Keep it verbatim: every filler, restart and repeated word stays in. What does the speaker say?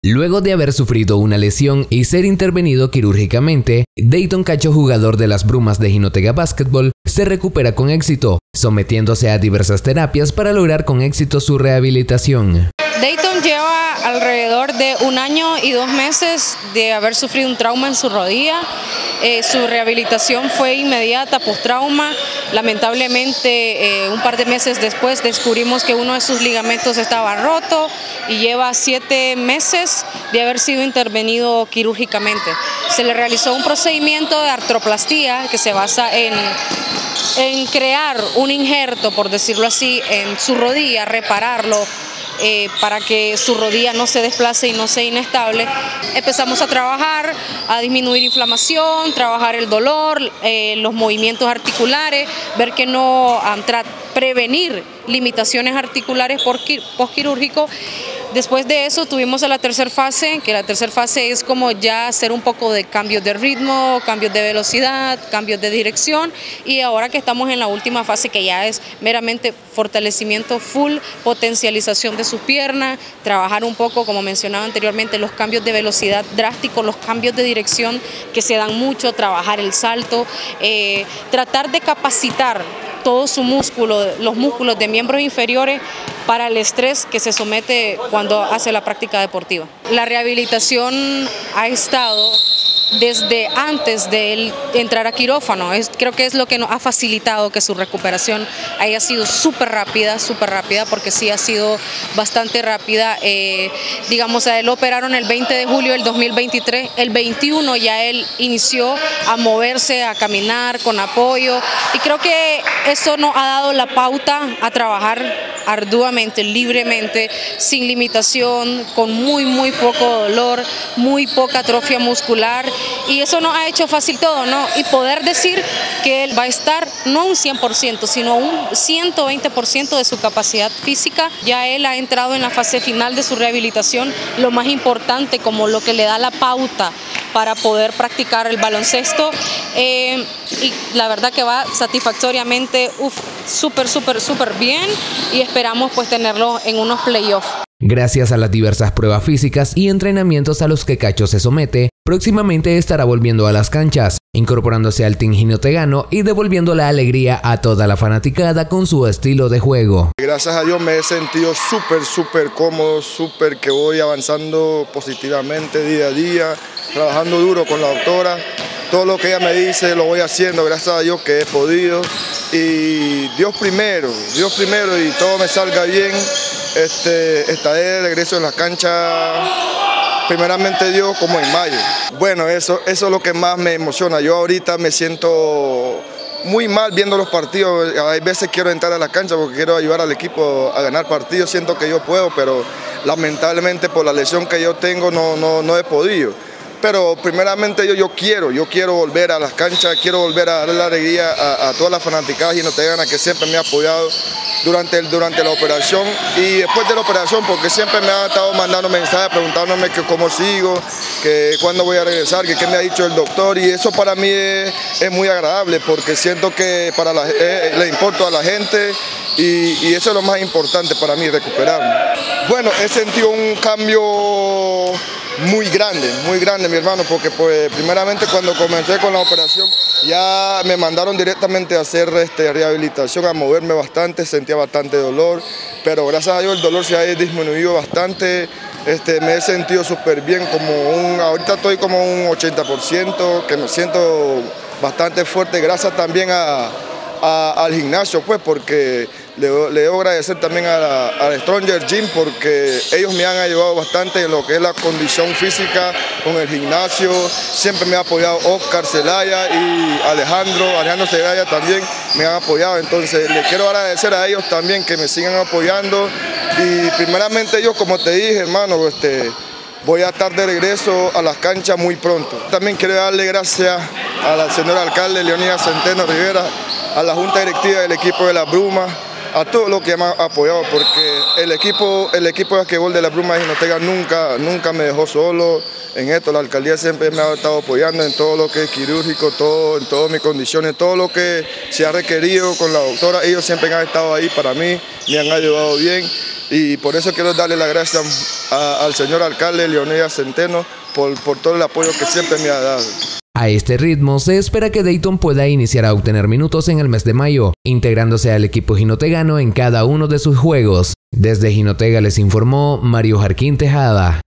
Luego de haber sufrido una lesión y ser intervenido quirúrgicamente, Dayton Cacho, jugador de las Brumas de Jinotega Basketball, se recupera con éxito, sometiéndose a diversas terapias para lograr con éxito su rehabilitación. Dayton lleva alrededor de un año y dos meses de haber sufrido un trauma en su rodilla. Eh, su rehabilitación fue inmediata, post-trauma. Lamentablemente, eh, un par de meses después descubrimos que uno de sus ligamentos estaba roto y lleva siete meses de haber sido intervenido quirúrgicamente. Se le realizó un procedimiento de artroplastía que se basa en, en crear un injerto, por decirlo así, en su rodilla, repararlo, Eh, para que su rodilla no se desplace y no sea inestable. Empezamos a trabajar, a disminuir inflamación, trabajar el dolor, eh, los movimientos articulares, ver que no, um, prevenir limitaciones articulares postquirúrgico. Después de eso tuvimos a la tercera fase, que la tercera fase es como ya hacer un poco de cambios de ritmo, cambios de velocidad, cambios de dirección, y ahora que estamos en la última fase, que ya es meramente fortalecimiento full, potencialización de sus piernas, trabajar un poco, como mencionaba anteriormente, los cambios de velocidad drásticos, los cambios de dirección que se dan mucho, trabajar el salto, eh, tratar de capacitar todo su músculo, los músculos de miembros inferiores para el estrés que se somete cuando hace la práctica deportiva. La rehabilitación ha estado desde antes de él entrar a quirófano. Es, creo que es lo que nos ha facilitado que su recuperación haya sido súper rápida, súper rápida, porque sí ha sido bastante rápida. Eh, digamos, a él lo operaron el veinte de julio del dos mil veintitrés, el veintiuno ya él inició a moverse, a caminar con apoyo, y creo que eso nos ha dado la pauta a trabajar arduamente, libremente, sin limitación, con muy, muy poco dolor, muy poca atrofia muscular. Y eso nos ha hecho fácil todo, ¿no? Y poder decir que él va a estar no un cien por ciento, sino un ciento veinte por ciento de su capacidad física. Ya él ha entrado en la fase final de su rehabilitación, lo más importante, como lo que le da la pauta para poder practicar el baloncesto. Eh, y la verdad que va satisfactoriamente, uff, súper, súper, súper bien, y esperamos pues tenerlo en unos playoffs. Gracias a las diversas pruebas físicas y entrenamientos a los que Cacho se somete, próximamente estará volviendo a las canchas, incorporándose al team jinotegano y devolviendo la alegría a toda la fanaticada con su estilo de juego. Gracias a Dios me he sentido súper, súper cómodo, súper que voy avanzando positivamente día a día, trabajando duro con la doctora. Todo lo que ella me dice lo voy haciendo, gracias a Dios que he podido. Y Dios primero, Dios primero, y todo me salga bien. Este, estaré de regreso en la cancha, primeramente Dios, como en mayo. Bueno, eso, eso es lo que más me emociona. Yo ahorita me siento muy mal viendo los partidos. Hay veces quiero entrar a la cancha porque quiero ayudar al equipo a ganar partidos. Siento que yo puedo, pero lamentablemente por la lesión que yo tengo no, no, no he podido. Pero primeramente yo, yo quiero, yo quiero volver a las canchas, quiero volver a darle la alegría a, a todas las fanaticadas jinoteganas que siempre me han apoyado durante, el, durante la operación y después de la operación, porque siempre me han estado mandando mensajes preguntándome que cómo sigo, que cuándo voy a regresar, que qué me ha dicho el doctor, y eso para mí es, es muy agradable porque siento que para la, eh, le importo a la gente y, y eso es lo más importante para mí, recuperarme. Bueno, he sentido un cambio muy grande, muy grande, mi hermano, porque pues primeramente cuando comencé con la operación ya me mandaron directamente a hacer este, rehabilitación, a moverme bastante, sentía bastante dolor, pero gracias a Dios el dolor se ha disminuido bastante. Este, me he sentido súper bien, como un, ahorita estoy como un ochenta por ciento, que me siento bastante fuerte, gracias también a, a, al gimnasio, pues, porque le, le debo agradecer también a la, al Stronger Gym, porque ellos me han ayudado bastante en lo que es la condición física con el gimnasio. Siempre me ha apoyado Oscar Zelaya y Alejandro, Alejandro Zelaya también me han apoyado, entonces le quiero agradecer a ellos también que me sigan apoyando. Y primeramente yo, como te dije, hermano, este, voy a estar de regreso a las canchas muy pronto. También quiero darle gracias a la señora alcalde Leonidas Centeno Rivera, a la junta directiva del equipo de las Brumas, a todos los que me han apoyado, porque el equipo, el equipo de basquetbol de las Brumas de Jinotega nunca, nunca me dejó solo en esto. La alcaldía siempre me ha estado apoyando en todo lo que es quirúrgico, todo, en todas mis condiciones, todo lo que se ha requerido con la doctora. Ellos siempre han estado ahí para mí, me han ayudado bien. y por eso quiero darle las gracias a, al señor alcalde Leonidas Centeno por, por todo el apoyo que siempre me ha dado. A este ritmo, se espera que Dayton pueda iniciar a obtener minutos en el mes de mayo, integrándose al equipo jinotegano en cada uno de sus juegos. Desde Jinotega les informó Mario Jarquín Tejada.